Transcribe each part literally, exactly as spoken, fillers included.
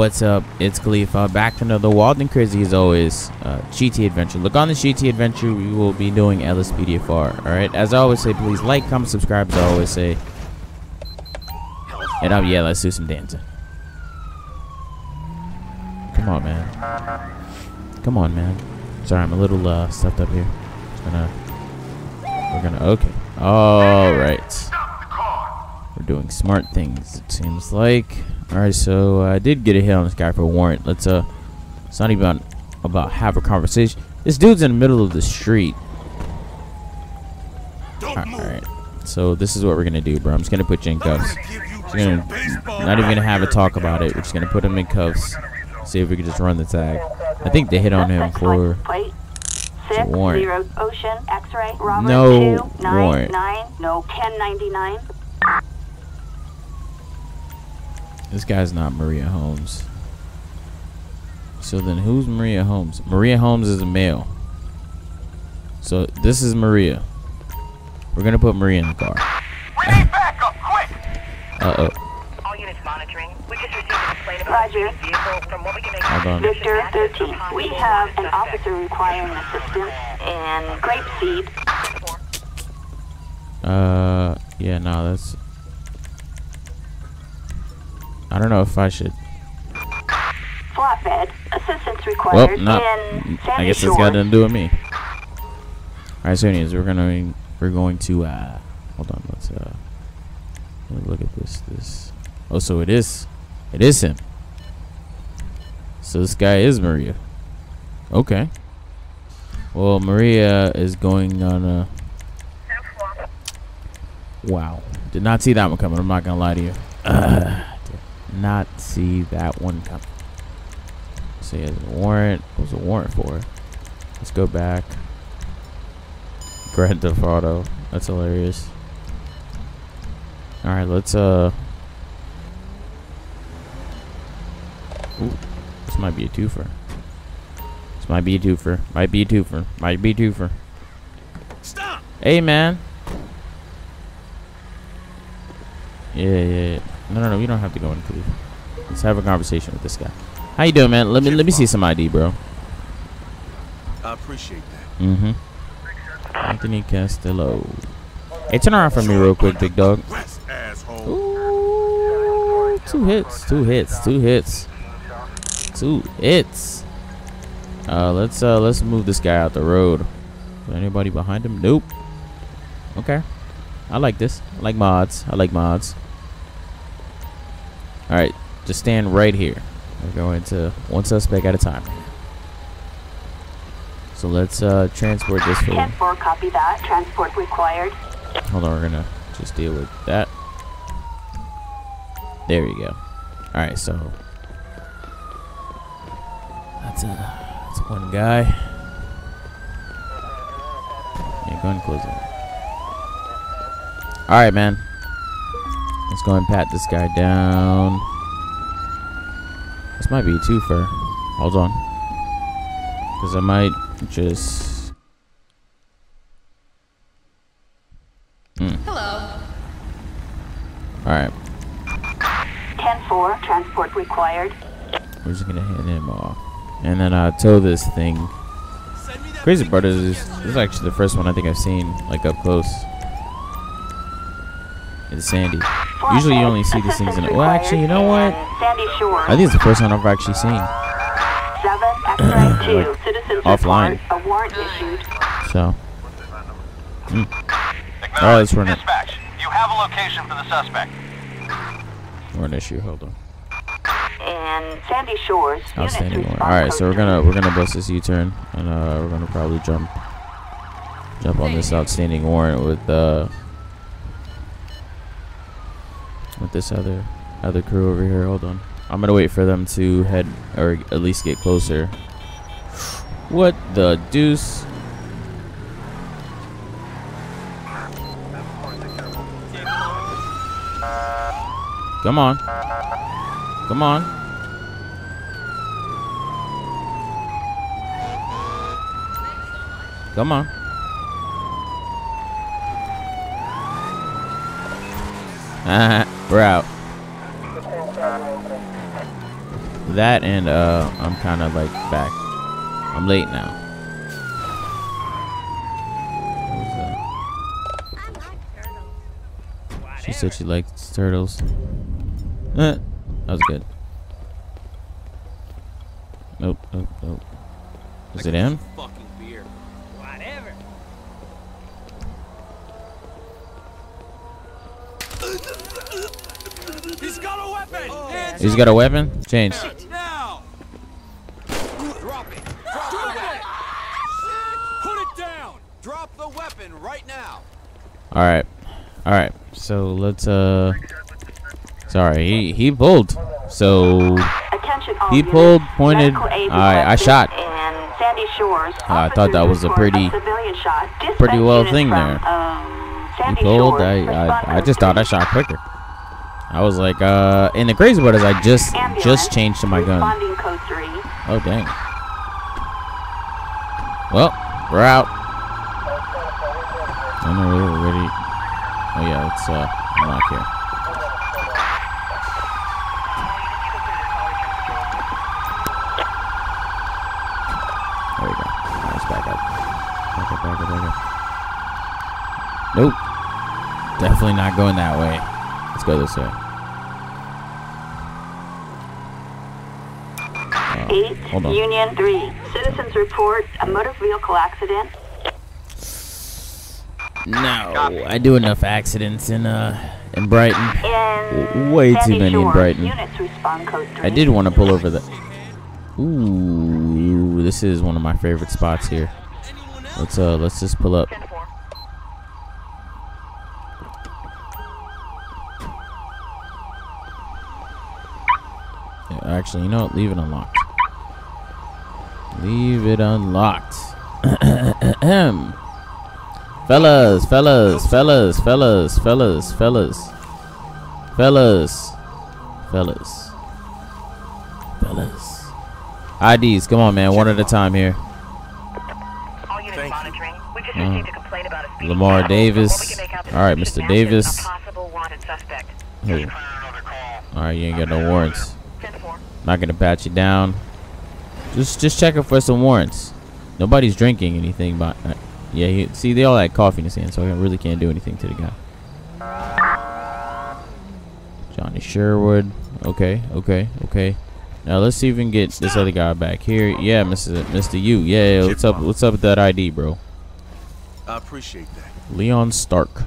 What's up? It's Khalifa, back to another wild and crazy as always uh, G T adventure. Look, on the G T adventure we will be doing L S P D F R. Alright, as I always say, please like, comment, subscribe, as I always say. And um, yeah, let's do some dancing. Come on, man. Come on, man. Sorry, I'm a little uh, stuffed up here. Just gonna, we're gonna, okay. Alright. We're doing smart things, it seems like. Alright, so I did get a hit on this guy for a warrant. Let's, uh, it's not even about, about have a conversation. This dude's in the middle of the street. Alright, so this is what we're gonna do, bro. I'm just gonna put you in cuffs. Gonna, not even gonna have a talk about it. We're just gonna put him in cuffs. See if we can just run the tag. I think they hit on him for a warrant. No warrant. No ten ninety-nine. This guy's not Maria Holmes. So then who's Maria Holmes? Maria Holmes is a male. So this is Maria. We're gonna put Maria in the car. We need backup, quick! Uh oh. All units monitoring. We just received a complaint about Roger. a vehicle. From what we can make Hold on. Victor thirteen. We have an officer requiring assistance in Grapeseed. Uh, yeah, no, that's. I don't know if I should. Flatbed. Assistance required Well, not. in Sandy I guess it's Shores. got nothing to do with me. All right, so anyways, we're gonna we're going to uh, hold on, let's uh, let me look at this. This. Oh, so it is, it is him. So this guy is Maria. Okay. Well, Maria is going on a. Wow, did not see that one coming. I'm not gonna lie to you. Uh, did not see that one coming. So he has a warrant. What was a warrant for? Let's go back. Grand Theft Auto. That's hilarious. All right, let's uh. Ooh, this might be a twofer. This might be a twofer. Might be a twofer. Might be a twofer. Stop! Hey, man. Yeah, yeah, yeah. No, no, no. We don't have to go into. Let's have a conversation with this guy. How you doing, man? Let me let me see some I D, bro. I appreciate that. Mm-hmm. Anthony Castillo. Hey, turn around for me real quick, big dog. Rest, asshole. Ooh, two hits, two hits, two hits, two hits. Uh, let's uh, let's move this guy out the road. Is there anybody behind him? Nope. Okay. I like this. I like mods. I like mods. All right, just stand right here. We're going to one suspect at a time. So let's uh, transport this for. ten four, copy that. Transport required. Hold on, we're gonna just deal with that. There we go. All right, so that's uh, that's one guy. Yeah, go ahead and close it. All right, man. Let's go and pat this guy down. This might be a twofer. Hold on, because I might just. Mm. Hello. All right. ten four, transport required. We're just gonna hand him off, and then uh, tow this thing. Crazy part is this, this is actually the first one I think I've seen like up close. It's Sandy. Usually you only see these things in it. Well, actually, you know what? Sandy Shores. I think it's the first one I've actually seen. Seven X-ray two. Like, Citizens offline. report. A warrant issued. So. Mm. All right, let's run it. Dispatch, you have a location for the suspect. We're an issue. Hold on. And Sandy Shores. Outstanding warrant. All right, so we're gonna we're gonna bust this U-turn, and uh, we're gonna probably jump jump on this outstanding warrant with uh with this other other crew over here. Hold on. I'm gonna wait for them to head or at least get closer. What the deuce? Come on. Come on. Come on. We're out. that, and uh, I'm kind of like back. I'm late now. She said she likes turtles. Eh, that was good. Nope, nope, nope. Is it in? Fucking beer. Whatever. He's got a weapon. Hands He's got a weapon? Change. up now. Drop it. Drop the weapon. Put it down. Drop the weapon right now. Alright. Alright. So let's uh sorry, he he pulled. So Attention all he units. pulled, pointed. Medical aid Alright, I requested shot. in Sandy Shores. I thought that was a Officers pretty- report civilian shot. Dispatch pretty well units thing from, there. Um, He Sandy pulled. Shores. I, I Respond I just to thought I shot quicker. I was like, uh and the crazy part is I just ambulance. just changed to my gun. Responding code three. Oh dang. Well, we're out. I know we're ready. Oh yeah, it's uh unlock here. There we go. Alright, let's back up. Back up, back up, back up. Nope. Definitely not going that way. Let's go this way. Oh, Eight, hold on. Union three. Citizens report a motor vehicle accident. No, I do enough accidents in uh in Brighton. In Way too Sandy many in Shores. Brighton. Units respond code three. I did want to pull over the. Ooh, this is one of my favorite spots here. Let's uh, let's just pull up. ten four. Yeah, actually, you know what? Leave it unlocked. Leave it unlocked. fellas, fellas, fellas, fellas, fellas, fellas, fellas, fellas, fellas. I Ds, come on, man, one at a time here. All units Thank you. monitoring. We just Uh, received a complaint about a speeding Lamar vehicle. Davis. From what we can make out, this All right, suspicious Mister matches Davis. a possible wanted suspect. Hey. All right, you ain't got no warrants. ten four. Not gonna pat you down. Just, just checking for some warrants. Nobody's drinking anything, but uh, yeah, he, see, they all had coffee in his hand, so I really can't do anything to the guy. Johnny Sherwood. Okay, okay, okay. Now let's see if we can get this other guy back here. Yeah, Mister Mister U. Yeah, yeah, what's up? What's up with that I D, bro? I appreciate that. Leon Stark.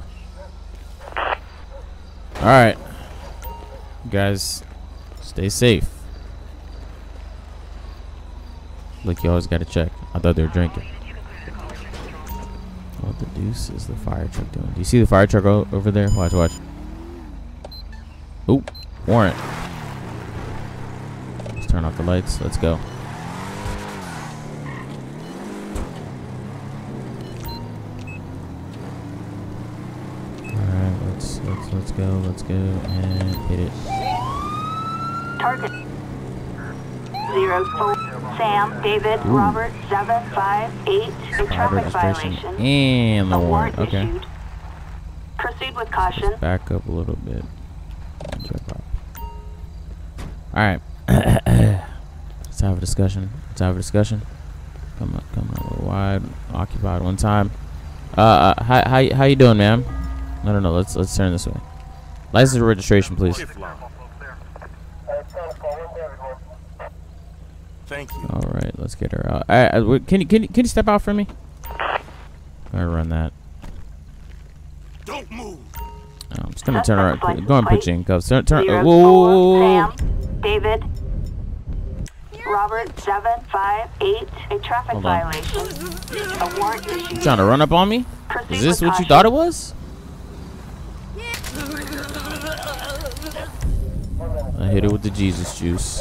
All right, guys, stay safe. Look, you always gotta check. I thought they were drinking. What the deuce is the fire truck doing? Do you see the fire truck o over there? Watch, watch. Oop, warrant. Let's turn off the lights. Let's go. Alright, let's let's let's go, let's go and hit it. Target. Zero four. Sam, David, Ooh. Robert, seven, five, eight. A Fire traffic registration violation. and the A warrant. warrant Okay. issued. Proceed with caution. Back up a little bit. Alright. Let's have a discussion. Let's have a discussion. Come on, come on, a little wide. Occupied one time. Uh, uh how, how, how you doing, ma'am? No, no, no. Let's let's turn this way. License and registration, please. Thank you. All right, let's get her out. Uh, uh, wait, can you can you can you step out for me? Gotta run that. Don't move. Oh, I'm just gonna turn around. Suspect's Go and put license you in cuffs. Turn, turn. Zero, Whoa, whoa, four, whoa, whoa, whoa. Sam, David, Robert, seven, five, eight. A traffic Hold on. violation. A warrant You issued. trying to run up on me? Proceed Is this with what you caution. thought it was? I hit it with the Jesus juice.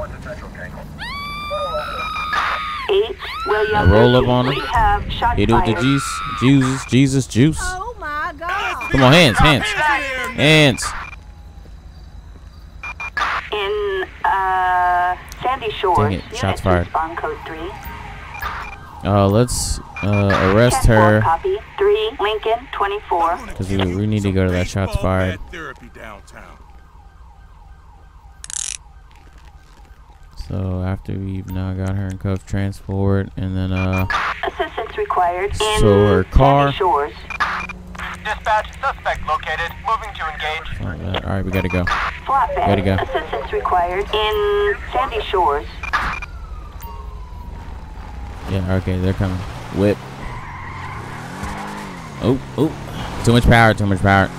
Eight, William. Now roll up on him. We have shots Hit it with the fired. Jesus, Jesus, Jesus juice. Oh my God. Come on, hands, hands, hands. In uh, Sandy Shores. Dang it, shots Units fired. respond code three. Uh, let's uh, arrest ten four, her Copy. Three, Lincoln, twenty-four. because we, we need to go to that shots Baseball fired. bat therapy downtown. So after we've now got her in cuff, transport, and then uh. Assistance required in So her car. Sandy Shores. Dispatch, suspect located. Moving to engage. All right, all right, we gotta go. Flatbed. Gotta go. Assistance required in Sandy Shores. Yeah, okay, they're coming. Whip. Oh, oh. Too much power, too much power.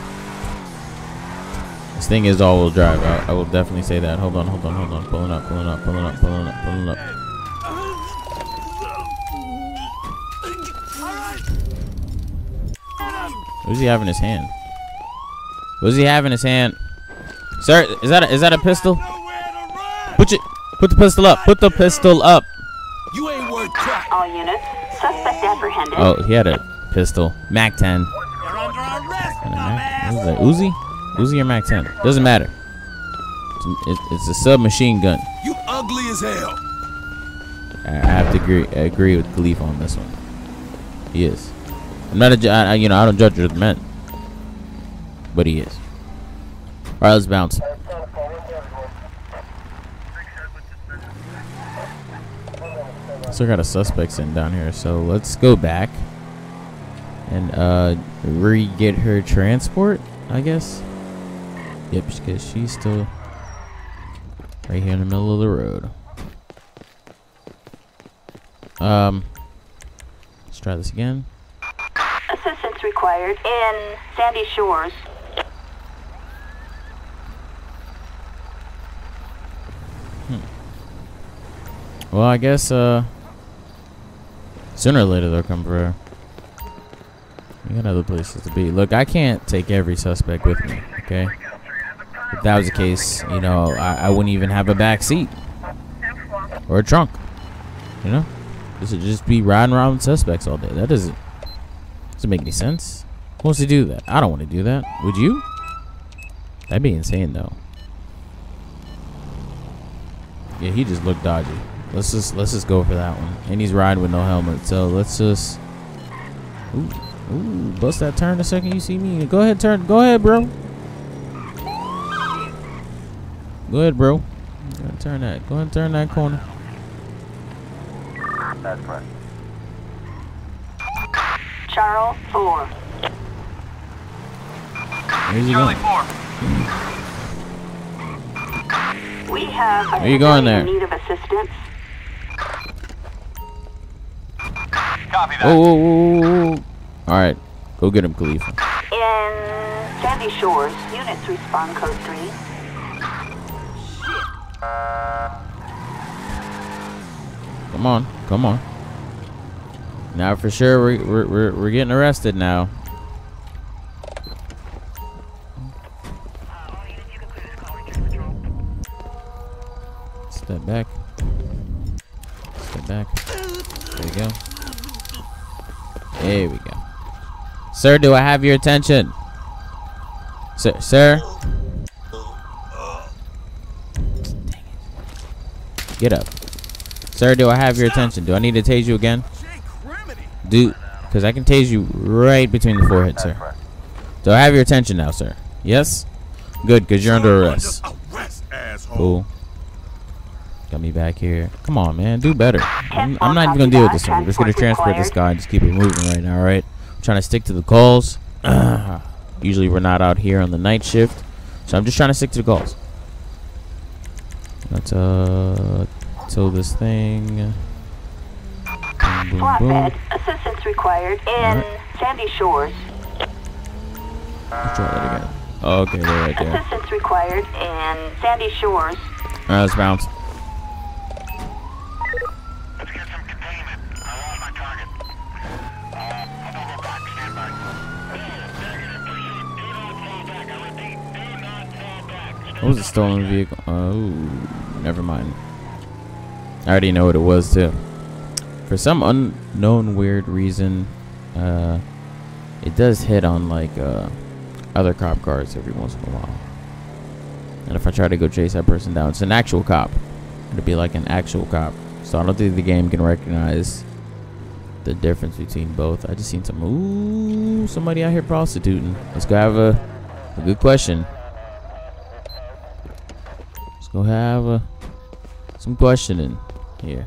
This thing is all-wheel drive. I, I will definitely say that. Hold on, hold on, hold on. Pulling up, pulling up, pulling up, pulling up, pulling up. What does he have in his hand? What does he have in his hand? Sir, is that a, is that a pistol? Put your, put the pistol up. Put the pistol up. You ain't worth crap. All units. Suspect apprehended. Oh, he had a pistol. Mac ten. You're under arrest, And a Mac, what is that? Uzi? Uzi or Mac ten? Doesn't matter. It's, it, it's a submachine gun. You ugly as hell. I, I have to agree. I agree with Khalif on this one. He is. I'm not a. ju- I, I- you know, I don't judge the men, but he is. All right, let's bounce. Still got a suspect sitting down here, so let's go back and uh, re-get her transport, I guess. Yep, because she's still right here in the middle of the road. Um, let's try this again. Assistance required in Sandy Shores. Well, I guess uh, sooner or later they'll come for her. We got other places to be. Look, I can't take every suspect with me, okay? If that was the case, you know, I, I wouldn't even have a back seat or a trunk, you know? This would just be riding around with suspects all day. That doesn't, doesn't make any sense. Who wants to do that? I don't want to do that. Would you? That'd be insane, though. Yeah, he just looked dodgy. Let's just let's just go for that one. And he's riding with no helmet, so let's just. Ooh, ooh, bust that turn the second you see me. Go ahead, turn. Go ahead, bro. Go ahead, bro. Go ahead and turn that. Go ahead and turn that corner. That's correct. Charles four. Where's he going? We have a Where you going there? in need of assistance. Copy that. Oh, whoa, whoa, whoa, whoa. All right, go get him, Khalifa. In Sandy Shores, units respond code three. Come on, come on. Now for sure we're we're we're, we're getting arrested now. Uh, all units, you can clear this call. Return patrol. Step back. Step back. There we go. There we go. Sir, do I have your attention? Sir, sir. Dang it. Get up. Sir, do I have your attention? Do I need to tase you again? Do, because I can tase you right between the forehead, sir. Do I have your attention now, sir? Yes? Good, because you're under arrest. Cool. Got me back here. Come on, man. Do better. I'm, I'm not even going to deal with this one. We're just going to transport this guy and just keep it moving right now, all right? I'm trying to stick to the calls. Usually we're not out here on the night shift. So I'm just trying to stick to the calls. Let's uh tow this thing. Boom, boom, boom. Flatbed. Assistance required in Alright. Sandy Shores. Let's try that again. Oh, okay, they're right there. Assistance required in Sandy Shores. Alright, let's bounce. Let's get some containment. I lost my target. Uh, I'm gonna go back. Stand by. Negative. Proceed. Do not fall back. I repeat, do not fall back. What was a stolen vehicle? Oh, never mind. I already know what it was too. For some unknown weird reason, uh, it does hit on like uh, other cop cars every once in a while. And if I try to go chase that person down, it's an actual cop. It'd be like an actual cop. So I don't think the game can recognize the difference between both. I just seen some. Ooh, somebody out here prostituting. Let's go have a, a good question. Let's go have a some questioning here.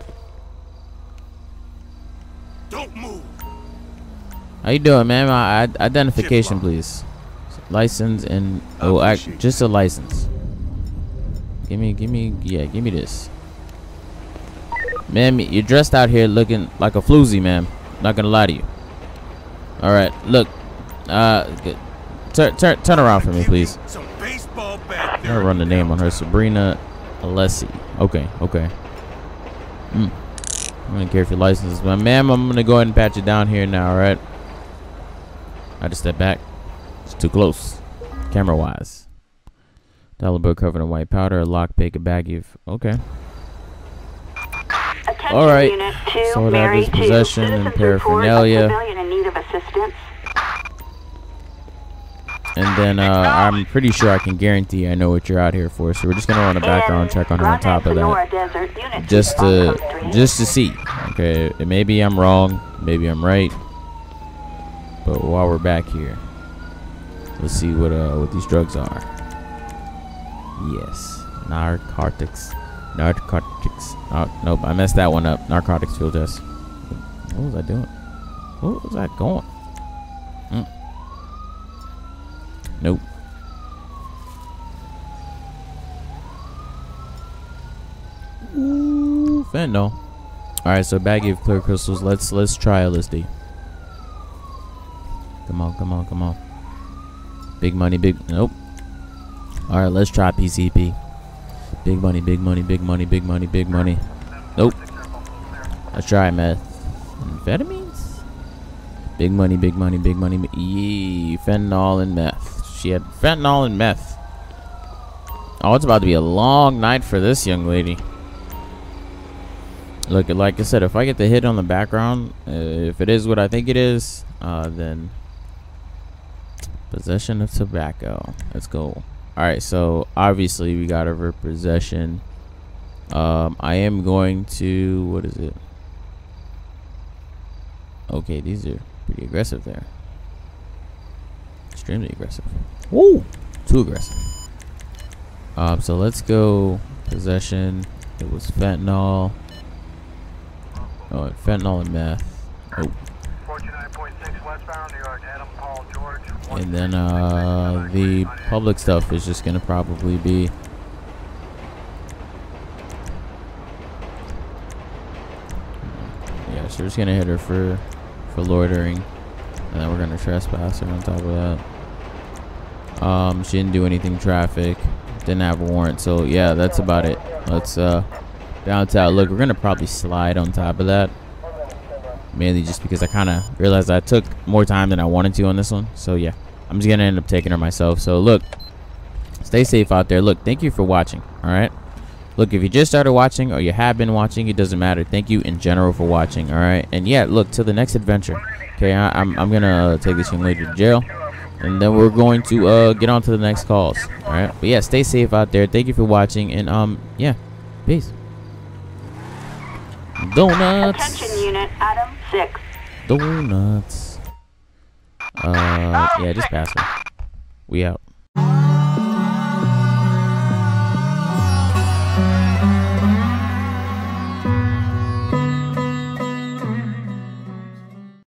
Don't move. How you doing, ma'am? I, I, identification, please. License and oh, I, just a license. Give me, give me, yeah, give me this. Ma'am, you're dressed out here looking like a floozy, ma'am. Not gonna lie to you. All right, look. Uh, turn, turn, turn around for me, please. Some baseball bat. I'm gonna run the name on her, Sabrina Alessi. Okay, okay. Mm. I'm gonna care if your license is, but ma'am, I'm gonna go ahead and pat you down here now. All right. I just step back. It's too close, camera wise. Dollar bill covered in white powder, a lockpick, a baggie of okay. Attention, All right. Unit two, So that Mary is two. possession and Citizens report a paraphernalia. civilian in need of assistance. And then uh, I'm pretty sure I can guarantee I know what you're out here for. So we're just gonna run a background check on her on top of that, Desert, Unit just two, to Bronco Street. just to see. Okay, maybe I'm wrong, maybe I'm right. But while we're back here, let's see what uh what these drugs are. Yes, narcotics, narcotics. Oh, nope, I messed that one up. Narcotics field test. What was I doing? What was I going? Mm. Nope. Ooh, fentanyl. All right, so baggie of clear crystals. Let's let's try L S D. Come on, come on, come on. Big money, big. Nope. All right, let's try P C P. Big money, big money, big money, big money, big money. Nope. Let's try meth. Amphetamines. Big money, big money, big money. Yee, fentanyl and meth. She had fentanyl and meth. Oh, it's about to be a long night for this young lady. Look, like I said, if I get the hit on the background, uh, if it is what I think it is, uh, then possession of tobacco. Let's go. All right, so obviously we got over possession. Um, I am going to, what is it? Okay, these are pretty aggressive there. Extremely aggressive. Woo! Too aggressive. Um, so let's go possession. It was fentanyl. Oh, fentanyl and meth. Oh. forty-nine point six westbound, New York, Adam Paul George. And then uh, the public stuff is just gonna probably be yeah, so we're just gonna hit her for for loitering, and then we're gonna trespass her on top of that. Um, she didn't do anything traffic, didn't have a warrant, so yeah, that's about it. Let's uh downtown. Look, we're gonna probably slide on top of that, mainly just because I kind of realized I took more time than I wanted to on this one. So yeah, I'm just gonna end up taking her myself. So look, stay safe out there. Look, thank you for watching. All right, look, if you just started watching or you have been watching, it doesn't matter. Thank you in general for watching. All right, and yeah, look, till the next adventure. Okay, I, I'm, I'm gonna take this young lady to jail, and then we're going to uh get on to the next calls. All right, but yeah, stay safe out there. Thank you for watching, and um yeah, peace. Donuts. Attention, Unit Adam six. Donuts. Uh, yeah, just pass her. We out.